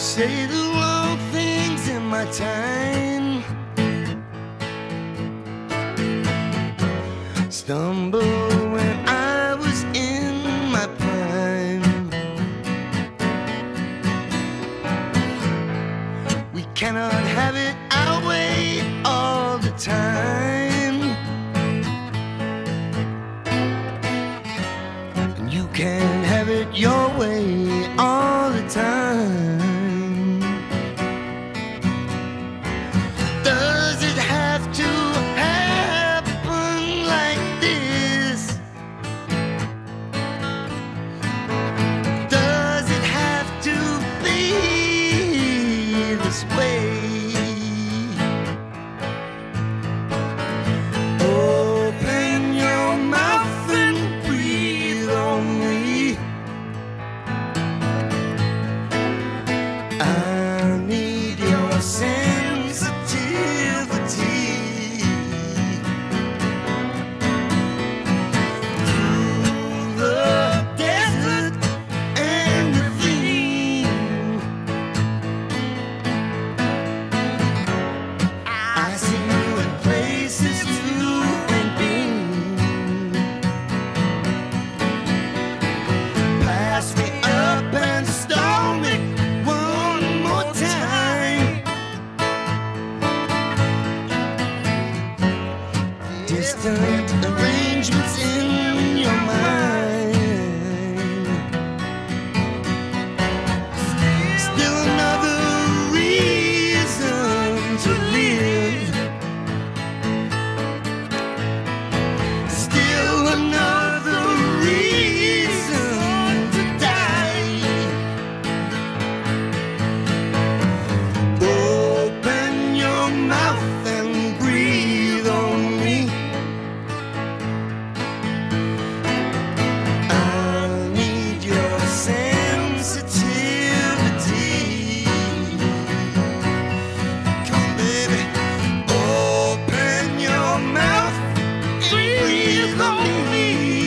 say the wrong things in my time, stumble when I was in my prime. We cannot have it our way all the time, and you can't have it your way all the time. Does it have to happen like this? Does it have to be this way? Open your mouth and breathe on me. I need your sensitivity. Through the desert and the ravine, I see you in places you ain't been. Pass me up and stone me one more time. Distant arrangements in your mind. Still another reason to live. Still another reason to die. Open your mouth and breathe on me. I need your sensitivity. Come, baby, open your mouth and breathe on me.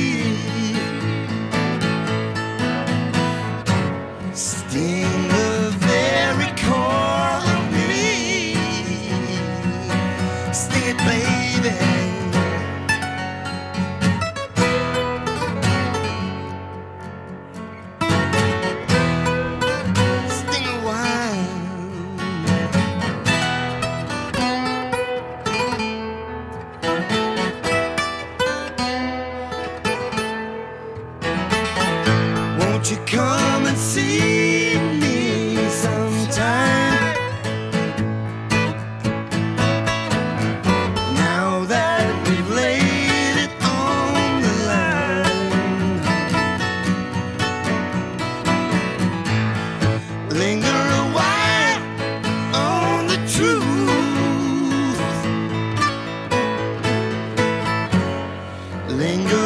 Sting the very core of me. Sting it, baby. Sting a while. Won't you come and see me sometime? Now that we've laid it on the line, linger a while on the truth. Linger